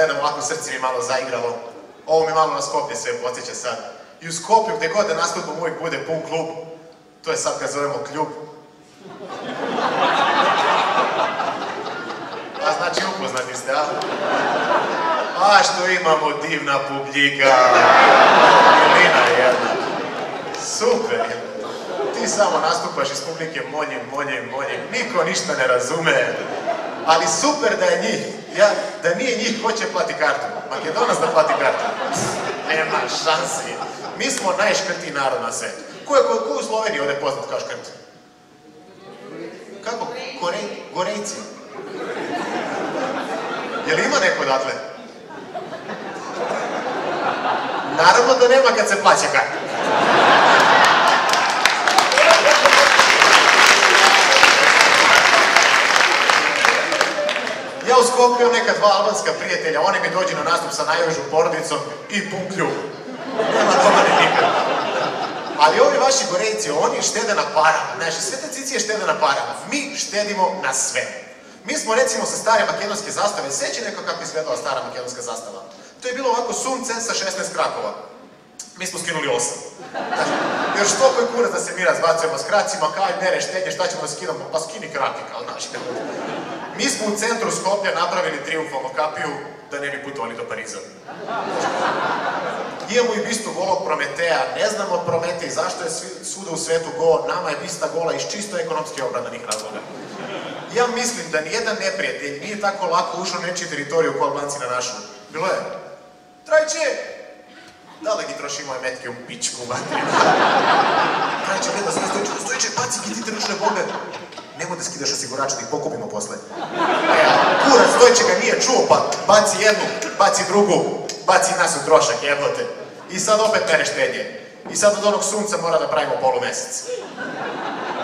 gledam ovako, srce mi malo zaigralo. Ovo mi malo na Skoplje sve podsjeća sad. I u Skoplju, gde god da nastupam, uvijek bude pun klub. To je sad kad zovemo kljub. A znači upoznati ste, a? A što imamo divna publika. Milina jedna. Super. Ti samo nastupaš iz publike moljim. Niko ništa ne razume. Ali super da je njih. Da nije njih, ko će plati kartu? Makedonac da plati kartu? Nema šansi. Mi smo najškrtiji narod na svetu. Ko je u Sloveniji ovdje poznat kao škrt? Kako? Gorejci. Je li ima neko odatle? Naravno da nema kad se plaća karta. Ja u Skoplju imam neka dva albanska prijatelja, oni mi dođu na nastup sa najvežom porodicom i pun kljub. Nema doma ne nikad. Ali ovi vaši Gorejci, oni štede na parama. Znaš, sve te cicije štede na parama. Mi štedimo na sve. Mi smo recimo sa stare makedonske zastave, seća neko kako izgledala stara makedonska zastava. To je bilo ovako sunce sa 16 krakova. Mi smo skinuli 8. Jer što koji kurac da se mi razbacujemo s kracima, kao i mere štednje, šta ćemo da skinamo? Pa skini krake, kao znaš. Mi smo u centru Skoplja napravili triumfalnu kapiju da ne bi putovali do Pariza. Imamo i bistu golog Prometeja, ne znamo Prometej zašto je svuda u svetu go, nama je bista gola iz čisto ekonomski opravdanih razloga. Ja mislim da nijedan neprijatelj nije tako lako ušao na nečiju teritoriju kao Albanci na našu. Bilo je, Trajče! Da li gi troši moje metke u pičku, materiju? Trajče gleda sve Stojče, baci kitite ručne bombe. Nemoj da skidaš osigurač, da ih pokupimo posle. Kurac, Stojče ga nije čuo, pa baci jednu, baci drugu, baci nas u trošak, jebote. I sad opet mere štednje. I sad od onog sunca mora da pravimo polumesec.